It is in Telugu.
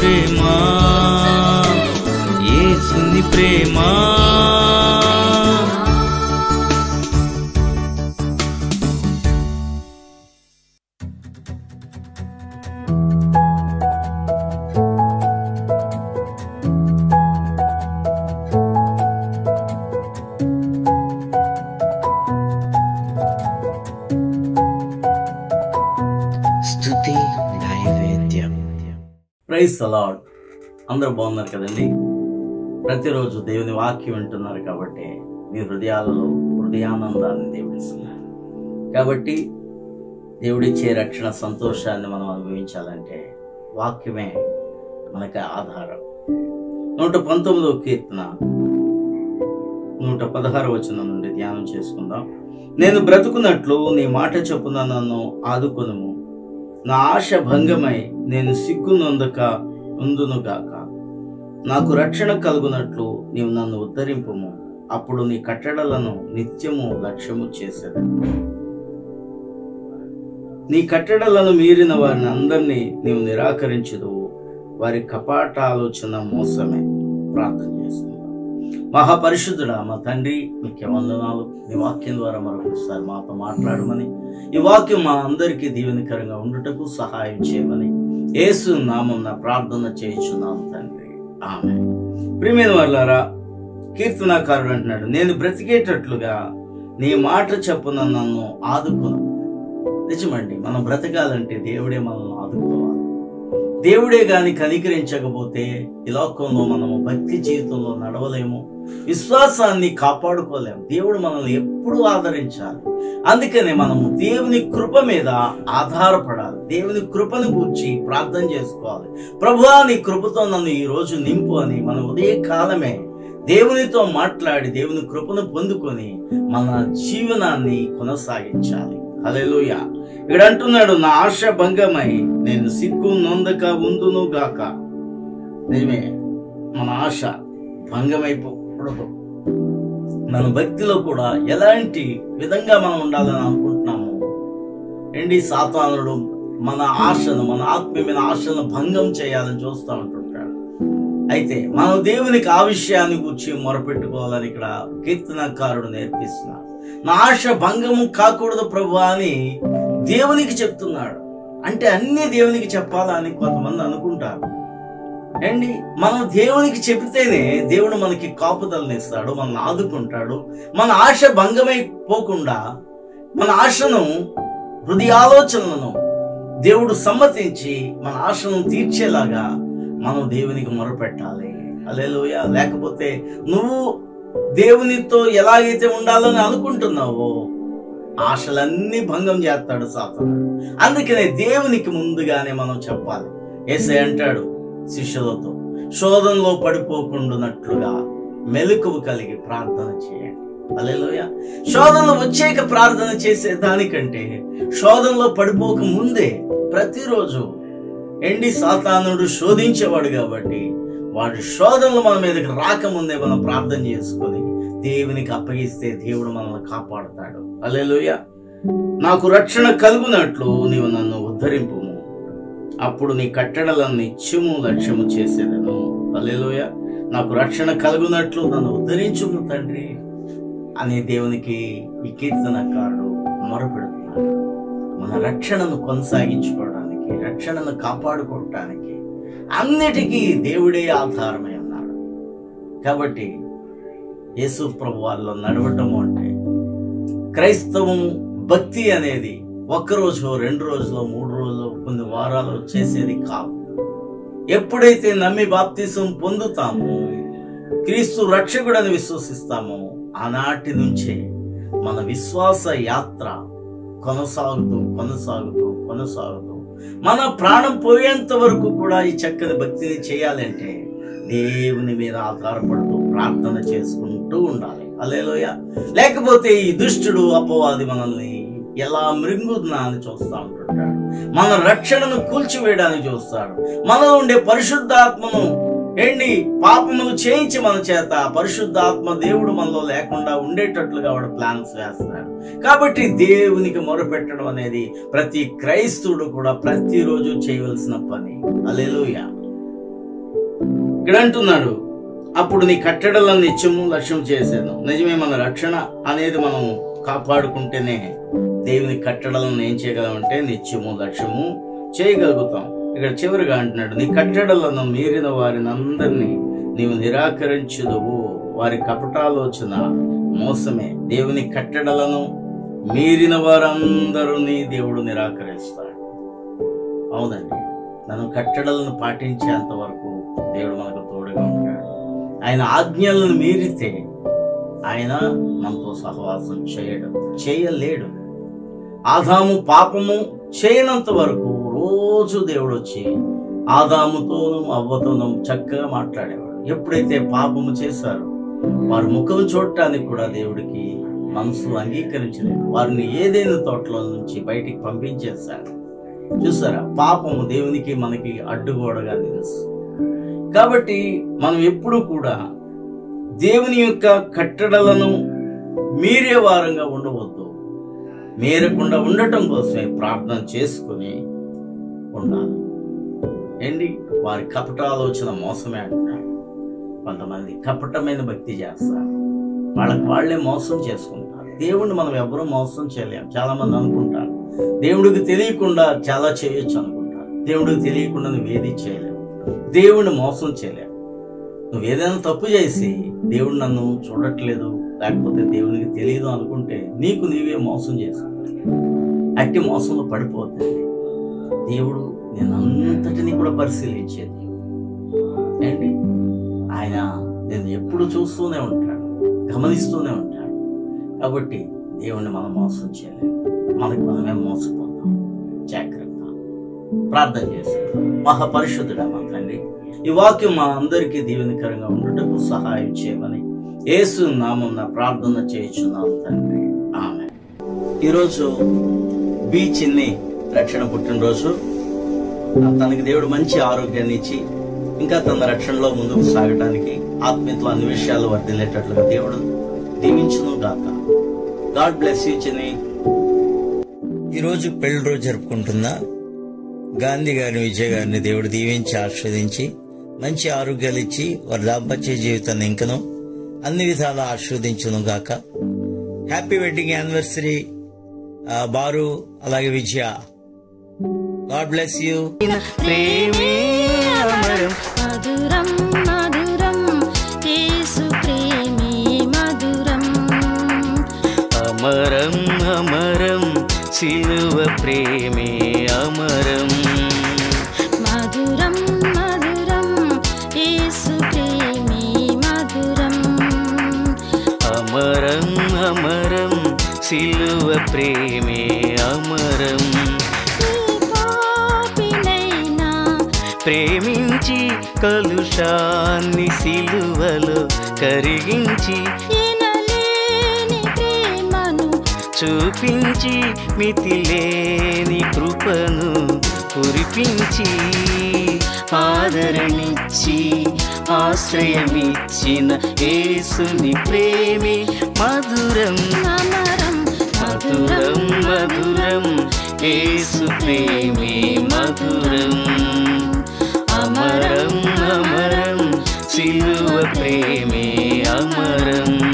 ప్రేమ, యేసుని ప్రేమ. స్తుతి నైవేద్యం. Praise the Lord. అందరూ బాగున్నారు కదండి. ప్రతిరోజు దేవుని వాక్యం వింటున్నారు కాబట్టి మీ హృదయాలలో హృదయానందాన్ని దేవుడిస్తున్నారు. కాబట్టి దేవుడిచ్చే రక్షణ సంతోషాన్ని మనం అనుభవించాలంటే వాక్యమే మనకి ఆధారం. 119వ కీర్తన 116వ వచనం నుండి ధ్యానం చేసుకుందాం. నేను బ్రతుకున్నట్లు నీ మాట చొప్పున నన్ను ఆదుకొనుము. నా ఆశ భంగమై నేను సిగ్గు నొందక ఉందునుగాక. నాకు రక్షణ కలుగునట్లు నీవు నన్ను ఉద్ధరింపుము. అప్పుడు నీ కట్టడలను నిత్యము లక్ష్యము చేసేదను. నీ కట్టడలను మీరిన వారిని అందరినీ నీవు నిరాకరించుదువు. వారి కపాట ఆలోచన మోసమే. ప్రార్థన చేస్తున్నాం. మహాపరిశుద్ధుడా మా తండ్రి, మీకు వందనాలు. నీ వాక్యం ద్వారా మరొకసారి మాతో మాట్లాడమని, ఈ వాక్యం మా అందరికీ దీవెనకరంగా ఉండుటకు సహాయం చేయమని యేసు నామమున ప్రార్థన చేయుచున్నాము తండ్రి. ఆమేన్. ప్రియమైన వారులారా, కీర్తనాకారుడు అంటున్నాడు, నేను బ్రతికేటట్లుగా నీ మాట చొప్పున నన్ను ఆదుకొను. నిజమండి, మనం బ్రతకాలంటే దేవుడే మనల్ని ఆదుకోవాలి. దేవుడే గాని కనికరించకపోతే ఈ లోకంలో మనము భక్తి జీవితంలో నడవలేము, విశ్వాసాన్ని కాపాడుకోలేము. దేవుడు మనల్ని ఎప్పుడు ఆదరించాలి. అందుకనే మనము దేవుని కృప మీద ఆధారపడాలి. దేవుని కృపను గూర్చి ప్రార్థన చేసుకోవాలి. ప్రభువా, నీ కృపతో నన్ను ఈ రోజు నింపు అని మనం ఉదయ కాలమే దేవునితో మాట్లాడి దేవుని కృపను పొందుకొని మన జీవనాన్ని కొనసాగించాలి. హల్లెలూయా. ఇక్కడ అంటున్నాడు, నా ఆశ భంగమై నేను సిగ్గు నొందక ఉందును గాక. నిజమే, మన ఆశ భంగమైపోకూడదు. మన భక్తిలో కూడా ఎలాంటి విధంగా మనం ఉండాలని అనుకుంటున్నాము ఏంటి, సాతానుడు మన ఆశను, మన ఆత్మీయమైన ఆశను భంగం చేయాలని చూస్తూ ఉంటుంటాడు. అయితే మనం దేవునికి ఆ విషయాన్ని గురించి మొరపెట్టుకోవాలని ఇక్కడ కీర్తనకారుడు నేర్పిస్తున్నాడు. నా ఆశ భంగము కాకూడదు ప్రభువా అని దేవునికి చెప్తున్నాడు. అంటే అన్ని దేవునికి చెప్పాలా అని కొంతమంది అనుకుంటారు. ఏంటి, మనం దేవునికి చెబితేనే దేవుడు మనకి కాపుదలను ఇస్తాడు, మనల్ని ఆదుకుంటాడు. మన ఆశ భంగమైపోకుండా మన ఆశను, హృదయాలోచనలను దేవుడు సమ్మతించి మన ఆశను తీర్చేలాగా మనం దేవునికి మొరపెట్టాలి. హల్లెలూయా. లేకపోతే నువ్వు దేవునితో ఎలాగైతే ఉండాలని అనుకుంటున్నావో ఆశలన్నీ భంగం చేస్తాడు సాతానుడు. అందుకనే దేవునికి ముందుగానే మనం చెప్పాలి. యేసయ్య అంటాడు శిష్యులతో, శోధనలో పడిపోకుండానట్లుగా మెలకువ కలిగి ప్రార్థన చేయండి. హల్లెలూయా. శోధనలు వచ్చేక ప్రార్థన చేసే దానికంటే శోధనలో పడిపోక ముందే ప్రతిరోజు సాతానుడు శోధించేవాడు కాబట్టి వాడి శోధనలు మన మీదకి రాకముందే మనం ప్రార్థన చేసుకొని దేవునికి అప్పగిస్తే దేవుడు మనల్ని కాపాడుతాడు. హల్లెలూయా. నాకు రక్షణ కలుగునట్లు నీవు నన్ను ఉద్ధరింపుము. అప్పుడు నీ కట్టడలను నిత్యము లక్ష్యము చేసేదను. హల్లెలూయా. నాకు రక్షణ కలుగునట్లు నన్ను ఉద్ధరించుము తండ్రి అని దేవునికి ఈ కీర్తనకారుడు మొరపెడుతున్నాడు. మన రక్షణను కొనసాగించుకోవడానికి, రక్షణను కాపాడుకోవటానికి అన్నిటికీ దేవుడే ఆధారమై ఉన్నాడు. కాబట్టి యేసు ప్రభు వారిలో నడవటము అంటే క్రైస్తవం భక్తి అనేది ఒక్కరోజు, 2 రోజులు, 3 రోజులు, కొన్ని వారాలు చేసేది కాదు. ఎప్పుడైతే నమ్మి బాప్తిసం పొందుతామో, క్రీస్తు రక్షకుడని విశ్వసిస్తామో, ఆనాటి నుంచే మన విశ్వాస యాత్ర కొనసాగుతూ కొనసాగుతూ కొనసాగుతూ మన ప్రాణం పోయేంత వరకు కూడా ఈ చక్కని భక్తిని చేయాలంటే దేవుని మీద ఆధారపడుతూ ప్రార్థన చేసుకుంటూ ఉండాలి. హల్లెలూయా. లేకపోతే ఈ దుష్టుడు, అపవాది మనల్ని ఎలా మృంగుతున్నా అని చూస్తూ ఉంటుంటాడు. మన రక్షణను కూల్చివేయడానికి చూస్తాడు. మనలో ఉండే పరిశుద్ధాత్మను పాపమును చేయించి మన చేత పరిశుద్ధాత్మ దేవుడు మనలో లేకుండా ఉండేటట్లుగా వాడు ప్లాన్స్ వేస్తున్నాడు. కాబట్టి దేవునికి మొరపెట్టడం అనేది ప్రతి క్రైస్తవుడు కూడా ప్రతిరోజు చేయవలసిన పని. హల్లెలూయా. ఇక్కడ అంటున్నాడు, అప్పుడు నీ కట్టడలను నిత్యము లక్ష్యం చేశాను. నిజమే, మన రక్షణ అనేది మనం కాపాడుకుంటేనే దేవుని కట్టడలను ఏం చేయగలమంటే నిత్యము లక్ష్యము చేయగలుగుతాం. ఇక్కడ చివరిగా అంటున్నాడు, నీ కట్టడలను మీరిన వారిని అందరినీ నీవు నిరాకరించుదువు. వారి కపటాలోచన మోసమే. దేవుని కట్టడలను మీరిన వారందరినీ దేవుడు నిరాకరిస్తాడు. అవునండి, మనం కట్టడలను పాటించేంత వరకు దేవుడు మనకు తోడుగా ఉంటాడు. ఆయన ఆజ్ఞలను మీరితే ఆయన మనతో సహవాసం చేయలేడు. ఆదాము పాపము చేయనంత వరకు రోజు దేవుడు వచ్చి ఆదాముతోనూ అవ్వతోనూ చక్కగా మాట్లాడేవాడు. ఎప్పుడైతే పాపము చేశారో వారి ముఖం చూడటానికి కూడా దేవుడికి మనసు అంగీకరించలేదు. వారిని ఏదైనా తోటలో నుంచి బయటికి పంపించేశాడు. చూసారా, పాపము దేవునికి మనకి అడ్డుగోడగా తెలుసు. కాబట్టి మనం ఎప్పుడు కూడా దేవుని యొక్క కట్టడలను మీరే వారంగా ఉండవద్దు. మీరకుండా ఉండటం కోసమే ప్రార్థన చేసుకుని ఉండాలి. ఏంటి, వారి కపటాలోచన మోసమే అంటున్నాడు. కొంతమంది కపటమైన భక్తి చేస్తారు, వాళ్ళకి వాళ్ళే మోసం చేసుకుంటారు. దేవుణ్ణి మనం ఎవరూ మోసం చేయలేం. చాలా మంది అనుకుంటారు దేవుడికి తెలియకుండా చాలా చేయొచ్చు అనుకుంటారు. దేవుడికి తెలియకుండా నువ్వు ఏది చేయలేవు, దేవుణ్ణి మోసం చేయలేవు. నువ్వు ఏదైనా తప్పు చేసి దేవుడు నన్ను చూడట్లేదు, లేకపోతే దేవునికి తెలియదు అనుకుంటే నీకు నీవే మోసం చేసుకుంటావు. అట్టి మోసంలో పడిపోతుంది. దేవుడు నేను అంతటినీ కూడా పరిశీలించేది ఏంటి, ఆయన నేను ఎప్పుడు చూస్తూనే ఉంటాడు, గమనిస్తూనే ఉంటాడు. కాబట్టి దేవుణ్ణి మనం మోసం చేయలేము, మనకు మనమే మోసపోతాం. జాగ్రత్త. ప్రార్థన చేస్తాం. మహాపరిశుద్ధుడా మా తండ్రి, ఈ వాక్యం మా అందరికీ దీవెనకరంగా ఉండటకు సహాయం చేయమని యేసు నామమున ప్రార్థన చేయుచున్నాను తండ్రి, ఆమేన్. ఈరోజు బి చిన్ని రక్షణ పుట్టినరోజు. తనకి దేవుడు మంచి ఆరోగ్యాన్ని ఇచ్చి ఇంకా తన రక్షణలో ముందుకు సాగడానికి ఆత్మీయతలో అన్ని విషయాలు వర్ధిల్లేటట్లుగా దేవుడు దీవించును గాక. గాడ్ బ్లెస్ యూ చిన్ని. ఈరోజు పెళ్లి రోజు జరుపుకుంటున్న గాంధీ గారిని, విజయ్ గారిని దేవుడు దీవించి ఆశీర్వదించి మంచి ఆరోగ్యాలు ఇచ్చి వారి దాంపత్య జీవితాన్ని ఇంకను అన్ని విధాలా ఆశీర్వదించును గాక. హ్యాపీ వెడ్డింగ్ యానివర్సరీ బారు, అలాగే విజయ. God bless you. మధురం మధురం యేసు ప్రేమే మధురం, అమరం అమరం సిలువ ప్రేమే అమరం. మధురం మధురం యేసు ప్రేమే మధురం, అమరం అమరం సిలువ ప్రేమే అమరం. పాపినైనా ప్రేమించి కలుషాన్ని సిలువలో కరిగించి ఎనలేని ప్రేమను చూపించి మితిలేని కృపను కురిపించి ఆదరణిచ్చి ఆశ్రయమిచ్చిన యేసుని ప్రేమే మధురం. అమరం మధురం మధురం యేసు ప్రేమే మధురం. అమరం అమరం సిలువ ప్రేమే అమరం.